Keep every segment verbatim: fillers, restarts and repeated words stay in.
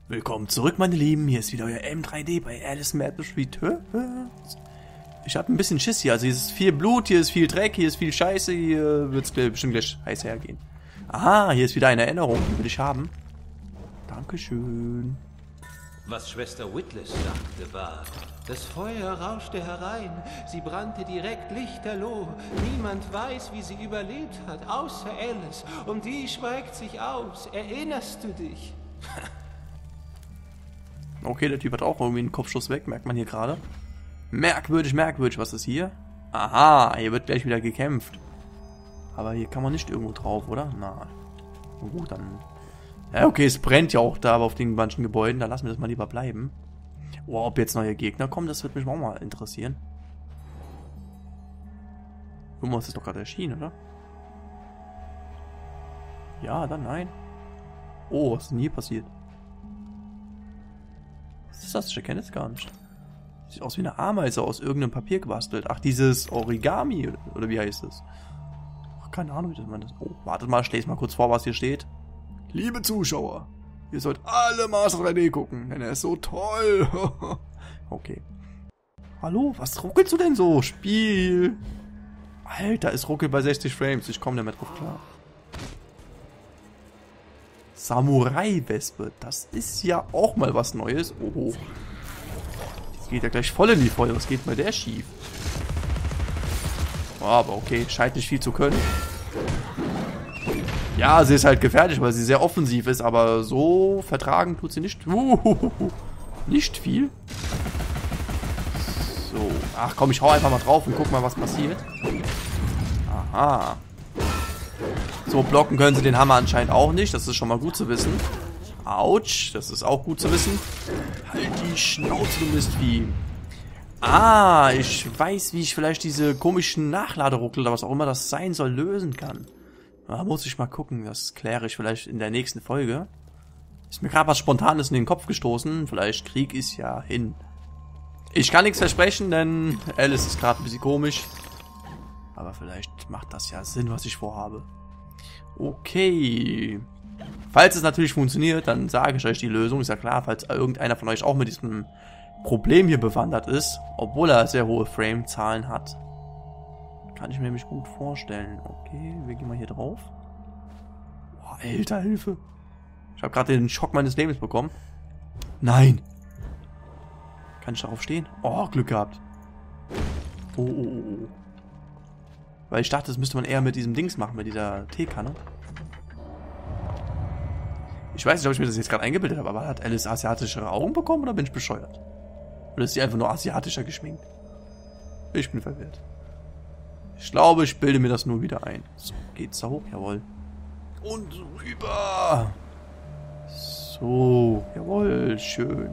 Willkommen zurück, meine Lieben. Hier ist wieder euer M drei D bei Alice Madness Returns. Ich habe ein bisschen Schiss hier. Also hier ist viel Blut, hier ist viel Dreck, hier ist viel Scheiße. Hier wird es bestimmt gleich heiß hergehen. Aha, hier ist wieder eine Erinnerung, die will ich haben. Dankeschön. Was Schwester Witless sagte war, das Feuer rauschte herein, sie brannte direkt lichterloh. Niemand weiß, wie sie überlebt hat, außer Alice. Und die schweigt sich aus. Erinnerst du dich? Okay, der Typ hat auch irgendwie einen Kopfschuss weg, merkt man hier gerade. Merkwürdig, merkwürdig. Was ist hier? Aha, hier wird gleich wieder gekämpft. Aber hier kann man nicht irgendwo drauf, oder? Na, gut, dann... Ja, okay, es brennt ja auch da auf den manchen Gebäuden. Da lassen wir das mal lieber bleiben. Oh, ob jetzt neue Gegner kommen, das wird mich auch mal interessieren. Guck mal, es ist doch gerade erschienen, oder? Ja, dann nein. Oh, was ist denn hier passiert? Was ist das? Ich erkenne es gar nicht. Sieht aus wie eine Ameise aus irgendeinem Papier gebastelt. Ach, dieses Origami, oder wie heißt es? Ach, keine Ahnung, wie man das... Oh, wartet mal, ich lese mal kurz vor, was hier steht. Liebe Zuschauer, ihr sollt alle Master drei D gucken, denn er ist so toll. Okay. Hallo, was ruckelst du denn so? Spiel. Alter, es ruckelt bei sechzig Frames. Ich komme damit drauf klar. Samurai-Wespe. Das ist ja auch mal was Neues. Oh. Jetzt geht ja gleich voll in die Feuer. Was geht bei der schief? Oh, aber okay, scheint nicht viel zu können. Ja, sie ist halt gefährlich, weil sie sehr offensiv ist, aber so vertragen tut sie nicht. Uhuhuhu. Nicht viel. So. Ach komm, ich hau einfach mal drauf und guck mal, was passiert. Aha. So, blocken können sie den Hammer anscheinend auch nicht. Das ist schon mal gut zu wissen. Autsch, das ist auch gut zu wissen. Halt die Schnauze, du Mistvieh. Ah, ich weiß, wie ich vielleicht diese komischen Nachladeruckel oder was auch immer das sein soll, lösen kann. Da muss ich mal gucken, das kläre ich vielleicht in der nächsten Folge. Ist mir gerade was Spontanes in den Kopf gestoßen. Vielleicht krieg ich es ja hin. Ich kann nichts versprechen, denn Alice ist gerade ein bisschen komisch. Aber vielleicht macht das ja Sinn, was ich vorhabe. Okay. Falls es natürlich funktioniert, dann sage ich euch die Lösung. Ist ja klar, falls irgendeiner von euch auch mit diesem Problem hier bewandert ist, obwohl er sehr hohe Frame-Zahlen hat. Kann ich mir nämlich gut vorstellen. Okay, wir gehen mal hier drauf. Boah, Alter, Hilfe. Ich habe gerade den Schock meines Lebens bekommen. Nein. Kann ich darauf stehen? Oh, Glück gehabt. Oh, oh, oh, oh. Weil ich dachte, das müsste man eher mit diesem Dings machen, mit dieser Teekanne. Ich weiß nicht, ob ich mir das jetzt gerade eingebildet habe, aber hat Alice asiatischere Augen bekommen oder bin ich bescheuert? Oder ist sie einfach nur asiatischer geschminkt? Ich bin verwirrt. Ich glaube, ich bilde mir das nur wieder ein. So, geht's da hoch? Jawohl. Und rüber. So, jawohl, schön.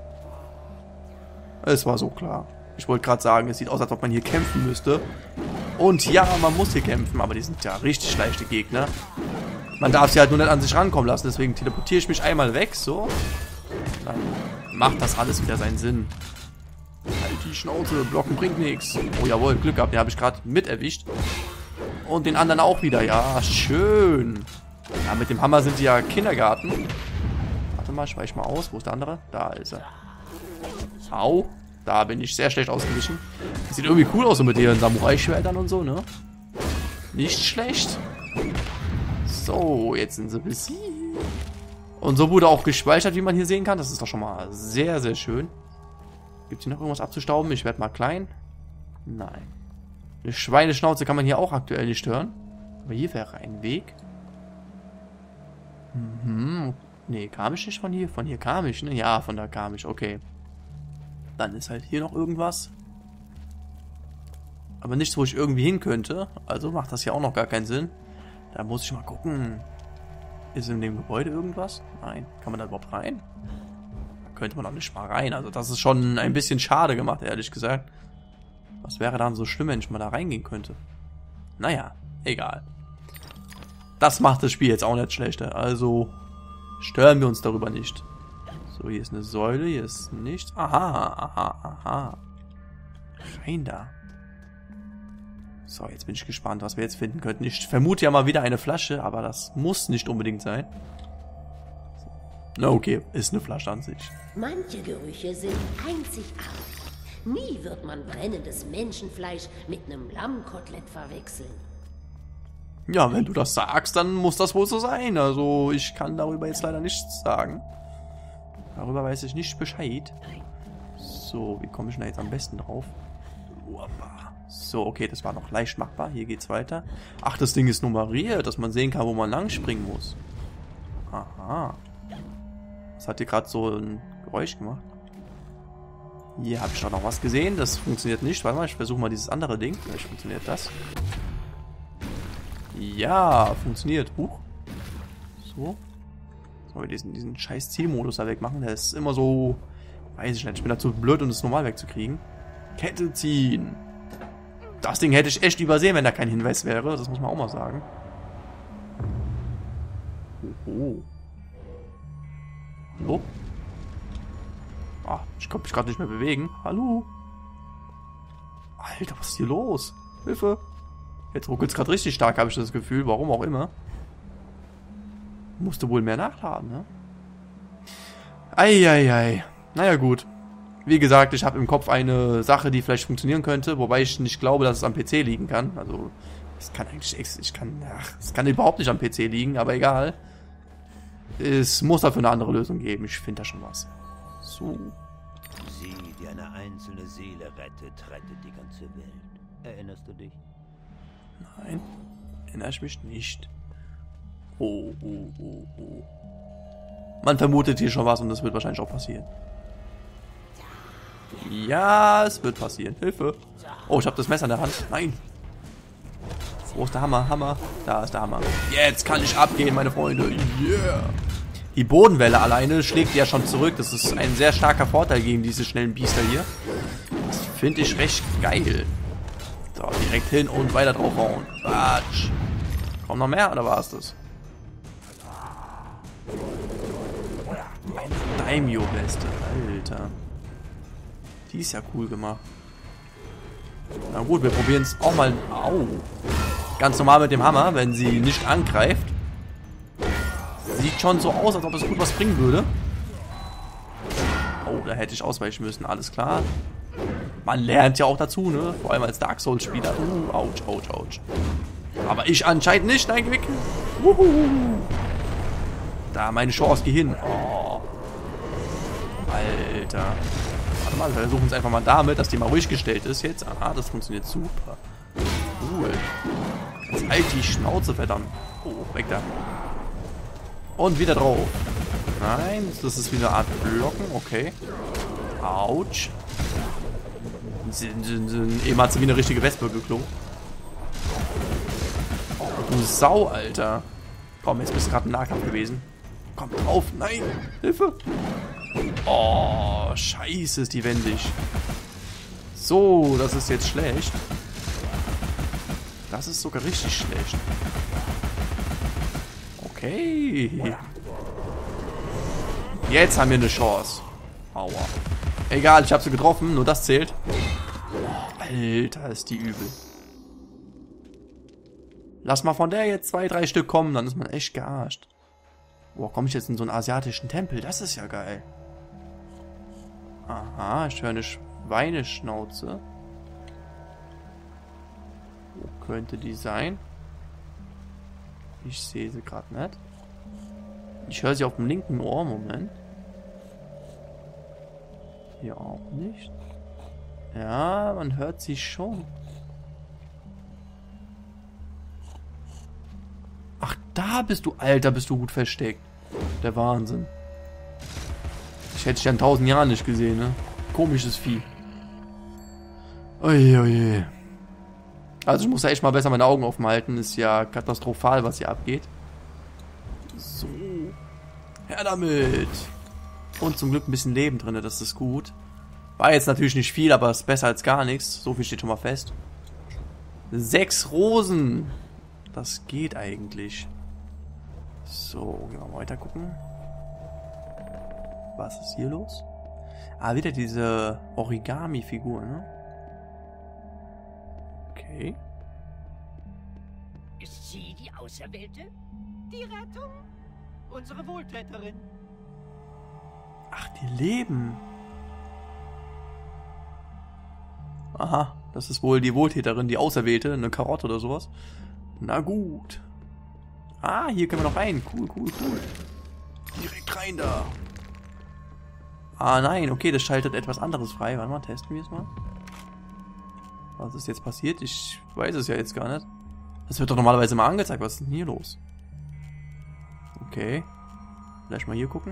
Es war so klar. Ich wollte gerade sagen, es sieht aus, als ob man hier kämpfen müsste. Und ja, man muss hier kämpfen, aber die sind ja richtig leichte Gegner. Man darf sie halt nur nicht an sich rankommen lassen, deswegen teleportiere ich mich einmal weg, so. Dann macht das alles wieder seinen Sinn. Halt die Schnauze, blocken bringt nichts. Oh jawohl, Glück gehabt, den habe ich gerade mit erwischt. Und den anderen auch wieder, ja, schön. Ja, mit dem Hammer sind sie ja Kindergarten. Warte mal, ich weiche mal aus, wo ist der andere? Da ist er. Au, da bin ich sehr schlecht ausgewichen. Das sieht irgendwie cool aus, so mit ihren Samurai-Schwertern und so, ne? Nicht schlecht. So, jetzt sind sie besiegt. Und so wurde auch gespeichert, wie man hier sehen kann. Das ist doch schon mal sehr, sehr schön. Gibt es hier noch irgendwas abzustauben? Ich werde mal klein. Nein. Eine Schweineschnauze kann man hier auch aktuell nicht hören. Aber hier wäre ein Weg. Mhm. Nee, kam ich nicht von hier? Von hier kam ich, ne? Ja, von da kam ich. Okay. Dann ist halt hier noch irgendwas. Aber nichts, wo ich irgendwie hin könnte. Also macht das ja auch noch gar keinen Sinn. Da muss ich mal gucken. Ist in dem Gebäude irgendwas? Nein. Kann man da überhaupt rein? Da könnte man auch nicht mal rein. Also das ist schon ein bisschen schade gemacht, ehrlich gesagt. Was wäre dann so schlimm, wenn ich mal da reingehen könnte? Naja, egal. Das macht das Spiel jetzt auch nicht schlechter. Also stören wir uns darüber nicht. So, hier ist eine Säule, hier ist nichts. Aha, aha, aha. Rein da. So, jetzt bin ich gespannt, was wir jetzt finden könnten. Ich vermute ja mal wieder eine Flasche, aber das muss nicht unbedingt sein. Na okay, ist eine Flasche an sich. Manche Gerüche sind einzigartig. Nie wird man brennendes Menschenfleisch mit einem Lammkotelett verwechseln. Ja, wenn du das sagst, dann muss das wohl so sein. Also ich kann darüber jetzt leider nichts sagen. Darüber weiß ich nicht Bescheid. So, wie komme ich denn da jetzt am besten drauf? So, okay, das war noch leicht machbar. Hier geht's weiter. Ach, das Ding ist nummeriert, dass man sehen kann, wo man lang springen muss. Aha. Das hat hier gerade so ein Geräusch gemacht. Hier habe ich doch noch was gesehen. Das funktioniert nicht. Warte mal, ich versuche mal dieses andere Ding. Vielleicht funktioniert das. Ja, funktioniert. Huch. So. Sollen wir diesen, diesen scheiß Zielmodus da wegmachen? Der ist immer so... Weiß ich nicht. Ich bin dazu blöd, um das normal wegzukriegen. Kette ziehen. Das Ding hätte ich echt übersehen, wenn da kein Hinweis wäre. Das muss man auch mal sagen. Oh. Hallo? Ah, ich konnte mich gerade nicht mehr bewegen. Hallo? Alter, was ist hier los? Hilfe! Jetzt ruckelt es gerade richtig stark, habe ich das Gefühl. Warum auch immer. Musste wohl mehr nachladen, ne? Eieiei. Naja, gut. Wie gesagt, ich habe im Kopf eine Sache, die vielleicht funktionieren könnte, wobei ich nicht glaube, dass es am P C liegen kann. Also, es kann eigentlich, ich kann, ach, es kann überhaupt nicht am P C liegen, aber egal. Es muss dafür eine andere Lösung geben. Ich finde da schon was. So. Sie, die eine einzelne Seele rettet, rettet die ganze Welt. Erinnerst du dich? Nein, erinnere ich mich nicht. Oh, oh, oh, oh. Man vermutet hier schon was und das wird wahrscheinlich auch passieren. Ja, es wird passieren. Hilfe. Oh, ich habe das Messer in der Hand. Nein. Wo ist der Hammer? Hammer. Da ist der Hammer. Jetzt kann ich abgehen, meine Freunde. Yeah. Die Bodenwelle alleine schlägt ja schon zurück. Das ist ein sehr starker Vorteil gegen diese schnellen Biester hier. Das finde ich recht geil. So, direkt hin und weiter draufhauen. Quatsch. Kommt noch mehr oder war es das? Eine Daimyo-Weste. Alter. Die ist ja cool gemacht. Na gut, wir probieren es auch mal. Au. Ganz normal mit dem Hammer, wenn sie nicht angreift. Sieht schon so aus, als ob es gut was bringen würde. Oh, da hätte ich ausweichen müssen. Alles klar. Man lernt ja auch dazu, ne? Vor allem als Dark Souls-Spieler. Uh, ouch, ouch, ouch. Aber ich anscheinend nicht. Nein, Gewick. Da, meine Chance, geh hin. Oh. Alter. Warte mal, wir versuchen es einfach mal damit, dass die mal ruhig gestellt ist jetzt. Aha, das funktioniert super. Cool. Jetzt halt die Schnauze, verdammt. Oh, weg da. Und wieder drauf. Nein, das ist wieder eine Art Blocken. Okay. Autsch. Eben hat sie wie eine richtige Wespe geklungen. Oh, du Sau, Alter. Komm, jetzt bist du gerade im Nahkampf gewesen. Komm drauf. Nein. Hilfe. Oh, scheiße, ist die wendig. So, das ist jetzt schlecht. Das ist sogar richtig schlecht. Okay. Jetzt haben wir eine Chance. Aua. Egal, ich habe sie getroffen, nur das zählt. Oh, Alter, ist die übel. Lass mal von der jetzt zwei, drei Stück kommen, dann ist man echt gearscht. Boah, komme ich jetzt in so einen asiatischen Tempel? Das ist ja geil. Aha, ich höre eine Schweineschnauze. Wo könnte die sein? Ich sehe sie gerade nicht. Ich höre sie auf dem linken Ohr. Moment. Hier auch nicht. Ja, man hört sie schon. Ach, da bist du, Alter, bist du gut versteckt. Der Wahnsinn. Ich hätte dich ja in tausend Jahren nicht gesehen, ne? Komisches Vieh. Oje, oje. Also ich muss ja echt mal besser meine Augen offen halten. Ist ja katastrophal, was hier abgeht. So. Her damit. Und zum Glück ein bisschen Leben drin, das ist gut. War jetzt natürlich nicht viel, aber ist besser als gar nichts. So viel steht schon mal fest. Sechs Rosen. Das geht eigentlich. So, gehen wir mal weiter gucken. Was ist hier los? Ah, wieder diese Origami-Figur, ne? Okay. Ist sie die Auserwählte? Die Rettung? Unsere Wohltäterin? Ach, die leben. Aha, das ist wohl die Wohltäterin, die Auserwählte, eine Karotte oder sowas. Na gut. Ah, hier können wir noch rein. Cool, cool, cool. Direkt rein da. Ah, nein, okay, das schaltet etwas anderes frei. Warte mal, testen wir es mal. Was ist jetzt passiert? Ich weiß es ja jetzt gar nicht. Das wird doch normalerweise mal angezeigt. Was ist denn hier los? Okay. Vielleicht mal hier gucken.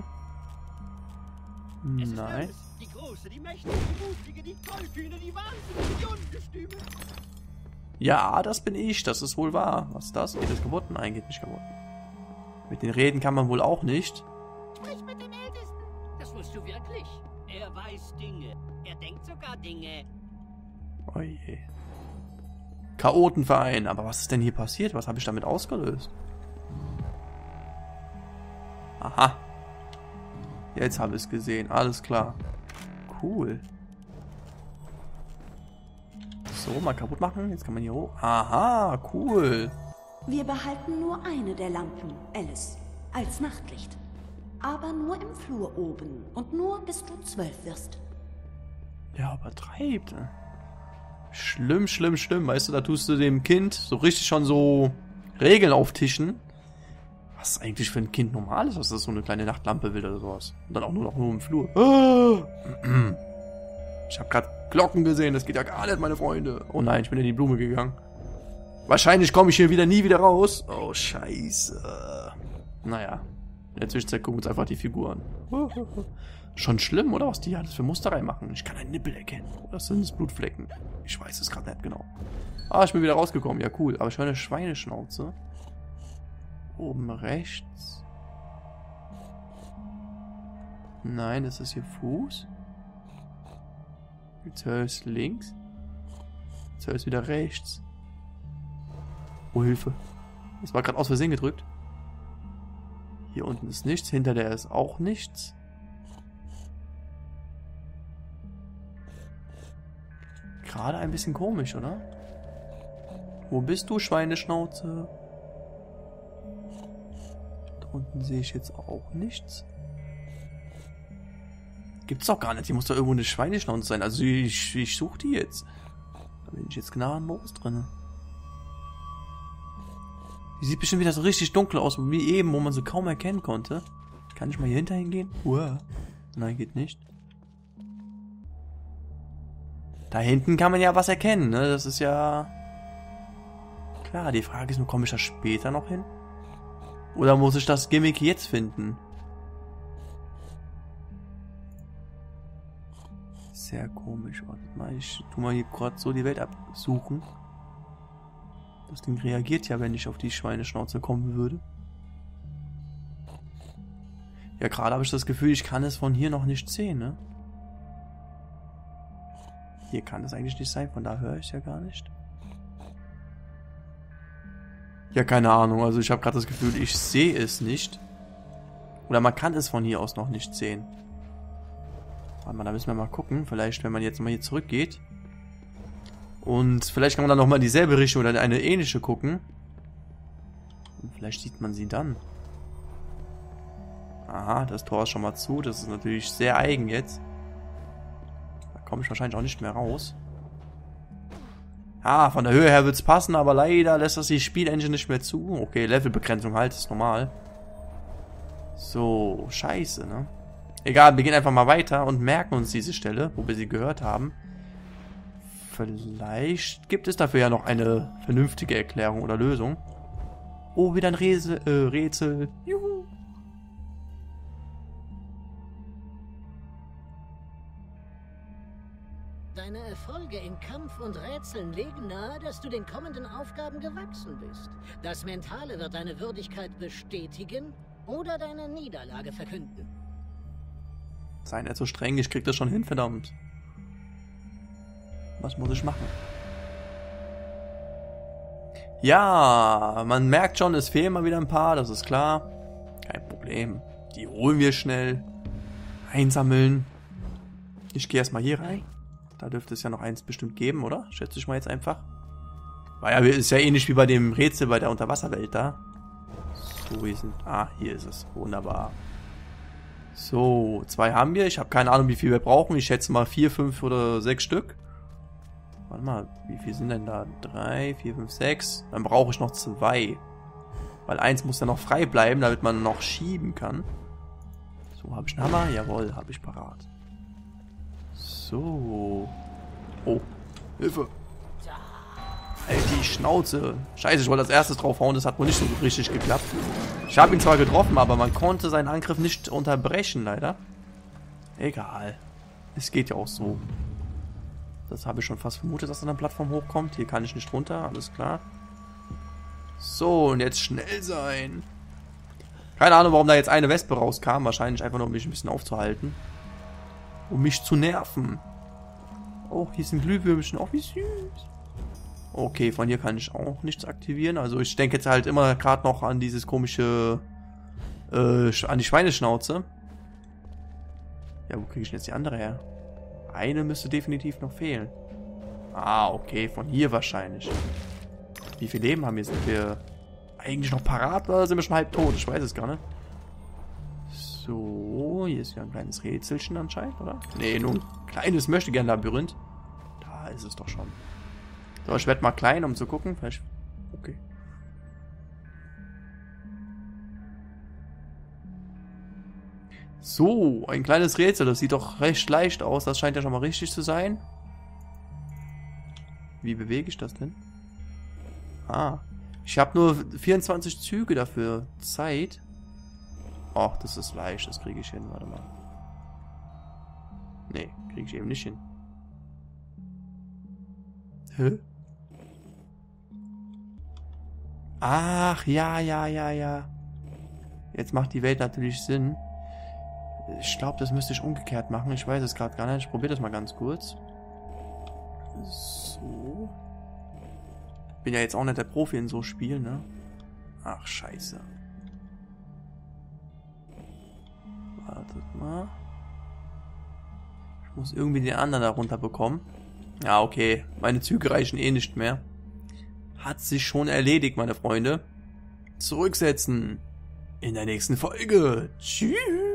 Nein. Die Große, die Mächtige, die Mutige, die Tollkühne, die Wahnsinnige, die Ungestüme. Ja, das bin ich. Das ist wohl wahr. Was ist das? Geht das kaputt? Nein, geht nicht kaputt. Mit den Reden kann man wohl auch nicht. Sprich mit dem Ältesten. Das wirst du wirklich. Er weiß Dinge. Er denkt sogar Dinge. Oh je. Chaotenverein. Aber was ist denn hier passiert? Was habe ich damit ausgelöst? Aha. Jetzt habe ich es gesehen. Alles klar. Cool. So, mal kaputt machen. Jetzt kann man hier hoch. Aha, cool. Wir behalten nur eine der Lampen, Alice, als Nachtlicht. Aber nur im Flur oben und nur bis du zwölf wirst. Ja, übertreibt. Schlimm, schlimm, schlimm. Weißt du, da tust du dem Kind so richtig schon so Regeln auftischen. Was eigentlich für ein Kind normal ist, dass das so eine kleine Nachtlampe will oder sowas. Und dann auch nur noch nur im Flur. Ich habe gerade Glocken gesehen, das geht ja gar nicht, meine Freunde. Oh nein, ich bin in die Blume gegangen. Wahrscheinlich komme ich hier wieder nie wieder raus. Oh, scheiße. Naja, in der Zwischenzeit gucken wir uns einfach die Figuren. Schon schlimm, oder? Was die alles für Muster reinmachen. Ich kann einen Nippel erkennen. Oder sind es Blutflecken? Ich weiß es gerade nicht genau. Ah, ich bin wieder rausgekommen. Ja, cool. Aber ich höre eine Schweineschnauze. Oben rechts. Nein, das ist hier Fuß. Jetzt höre ich es links. Jetzt höre ich es wieder rechts. Oh, Hilfe. Das war gerade aus Versehen gedrückt. Hier unten ist nichts. Hinter der ist auch nichts. Gerade ein bisschen komisch, oder? Wo bist du, Schweineschnauze? Da unten sehe ich jetzt auch nichts. Gibt's doch gar nicht. Hier muss doch irgendwo eine Schweineschnauze sein. Also ich, ich suche die jetzt. Da bin ich jetzt gnadenlos drin. Die sieht bestimmt wieder so richtig dunkel aus, wie eben, wo man sie kaum erkennen konnte. Kann ich mal hier hinter hingehen? Uah. Nein, geht nicht. Da hinten kann man ja was erkennen, ne? Das ist ja... Klar, die Frage ist nur, komme ich da später noch hin? Oder muss ich das Gimmick jetzt finden? Sehr komisch. Warte mal, ich tu mal hier gerade so die Welt absuchen. Das Ding reagiert ja, wenn ich auf die Schweineschnauze kommen würde. Ja, gerade habe ich das Gefühl, ich kann es von hier noch nicht sehen, ne? Hier kann es eigentlich nicht sein, von da höre ich es ja gar nicht. Ja, keine Ahnung, also ich habe gerade das Gefühl, ich sehe es nicht. Oder man kann es von hier aus noch nicht sehen. Warte mal, da müssen wir mal gucken. Vielleicht, wenn man jetzt mal hier zurückgeht. Und vielleicht kann man dann nochmal in dieselbe Richtung oder in eine ähnliche gucken. Und vielleicht sieht man sie dann. Aha, das Tor ist schon mal zu. Das ist natürlich sehr eigen jetzt. Da komme ich wahrscheinlich auch nicht mehr raus. Ah, von der Höhe her wird es passen, aber leider lässt das die Spielengine nicht mehr zu. Okay, Levelbegrenzung halt, ist normal. So, scheiße, ne? Egal, wir gehen einfach mal weiter und merken uns diese Stelle, wo wir sie gehört haben. Vielleicht gibt es dafür ja noch eine vernünftige Erklärung oder Lösung. Oh, wieder ein Rätsel. Äh, Rätsel. Juhu. Deine Erfolge in Kampf und Rätseln legen nahe, dass du den kommenden Aufgaben gewachsen bist. Das Mentale wird deine Würdigkeit bestätigen oder deine Niederlage verkünden. Sei nicht so streng, ich krieg das schon hin, verdammt. Was muss ich machen? Ja, man merkt schon, es fehlen mal wieder ein paar, das ist klar. Kein Problem. Die holen wir schnell. Einsammeln. Ich gehe erstmal hier rein. Da dürfte es ja noch eins bestimmt geben, oder? Schätze ich mal jetzt einfach. War ja, ist ja ähnlich wie bei dem Rätsel bei der Unterwasserwelt da. So, wir sind... Ah, hier ist es. Wunderbar. So, zwei haben wir. Ich habe keine Ahnung, wie viel wir brauchen. Ich schätze mal vier, fünf oder sechs Stück. Warte mal, wie viel sind denn da? Drei, vier, fünf, sechs. Dann brauche ich noch zwei. Weil eins muss dann noch frei bleiben, damit man noch schieben kann. So, habe ich einen Hammer? Jawohl, habe ich parat. So. Oh, Hilfe. Halt die Schnauze. Scheiße, ich wollte als erstes draufhauen, das hat wohl nicht so richtig geklappt. Ich habe ihn zwar getroffen, aber man konnte seinen Angriff nicht unterbrechen, leider. Egal. Es geht ja auch so. Das habe ich schon fast vermutet, dass er an der Plattform hochkommt. Hier kann ich nicht runter, alles klar. So, und jetzt schnell sein. Keine Ahnung, warum da jetzt eine Wespe rauskam. Wahrscheinlich einfach nur, um mich ein bisschen aufzuhalten. Um mich zu nerven. Oh, hier sind Glühwürmchen. Oh, wie süß. Okay, von hier kann ich auch nichts aktivieren. Also ich denke jetzt halt immer gerade noch an dieses komische... Äh, an die Schweineschnauze. Ja, wo kriege ich denn jetzt die andere her? Eine müsste definitiv noch fehlen. Ah, okay, von hier wahrscheinlich. Wie viel Leben haben wir? Sind wir eigentlich noch parat oder sind wir schon halb tot? Ich weiß es gar nicht. So, hier ist ja ein kleines Rätselchen anscheinend, oder? Nee, nur ein kleines Möchtegern-Labyrinth. Da ist es doch schon. So, ich werde mal klein, um zu gucken. Vielleicht. Okay. So, ein kleines Rätsel. Das sieht doch recht leicht aus. Das scheint ja schon mal richtig zu sein. Wie bewege ich das denn? Ah. Ich habe nur vierundzwanzig Züge dafür Zeit. Ach, das ist leicht. Das kriege ich hin. Warte mal. Nee, kriege ich eben nicht hin. Hä? Ach, ja, ja, ja, ja. Jetzt macht die Welt natürlich Sinn. Ich glaube, das müsste ich umgekehrt machen. Ich weiß es gerade gar nicht. Ich probiere das mal ganz kurz. So. Bin ja jetzt auch nicht der Profi in so Spielen, ne? Ach, scheiße. Wartet mal. Ich muss irgendwie den anderen da runter bekommen. Ja, okay. Meine Züge reichen eh nicht mehr. Hat sich schon erledigt, meine Freunde. Zurücksetzen. In der nächsten Folge. Tschüss.